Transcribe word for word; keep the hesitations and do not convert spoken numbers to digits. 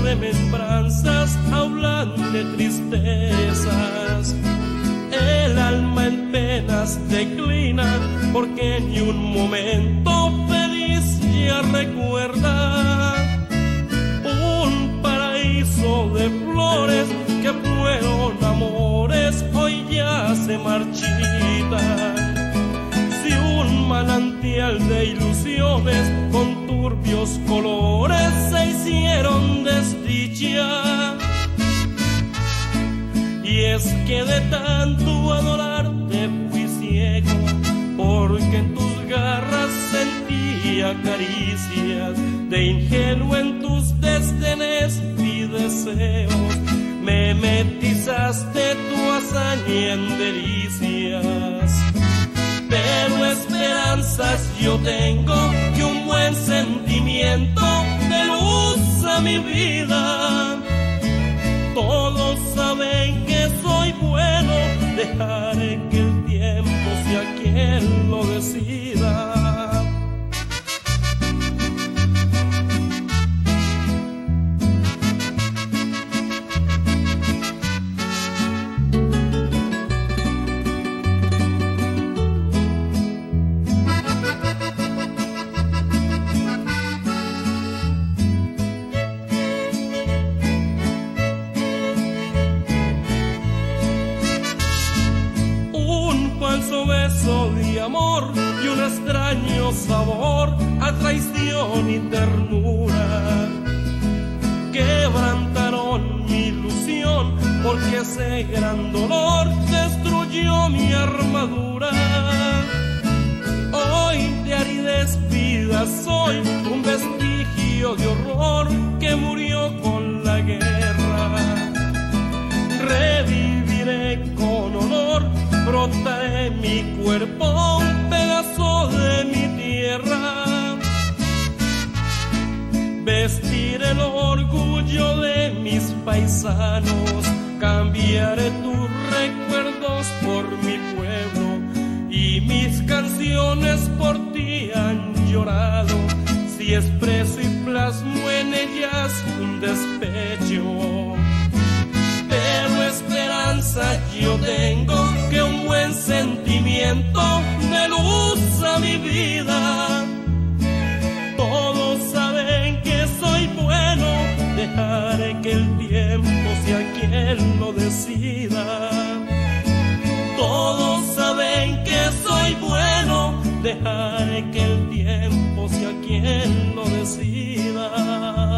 remembranzas hablan de tristezas. El alma en penas declina, porque ni un momento feliz ya recuerda. Un paraíso de flores que fueron amores hoy ya se marchita. Si un manantial de ilusiones con turbios colores se hicieron desdicha. Y es que de tanto adorarte fui ciego, porque en tus garras sentía caricias. De ingenuo en tus desdenes y deseos me metizaste tu hazaña en delicias. Pero esperanzas yo tengo, que un buen sentimiento de luz a mi vida. Todos saben que soy bueno, dejaré que el tiempo sea quien lo decida. Falso beso de amor y un extraño sabor a traición y ternura quebrantaron mi ilusión, porque ese gran dolor destruyó mi armadura. Hoy de aridez vida soy, un vestigio de horror que murió con la guerra. Reviviré con honor, brotaré mi cuerpo, un pedazo de mi tierra. Vestiré el orgullo de mis paisanos, cambiaré tus recuerdos por mi pueblo, y mis canciones por ti han llorado. Si expreso y plasmo en ellas un despecho, pero esperanza yo tengo, que un buen sentimiento de luz a mi vida. Todos saben que soy bueno, dejaré que el tiempo sea quien lo decida. Todos saben que soy bueno, dejaré que el tiempo sea quien lo decida.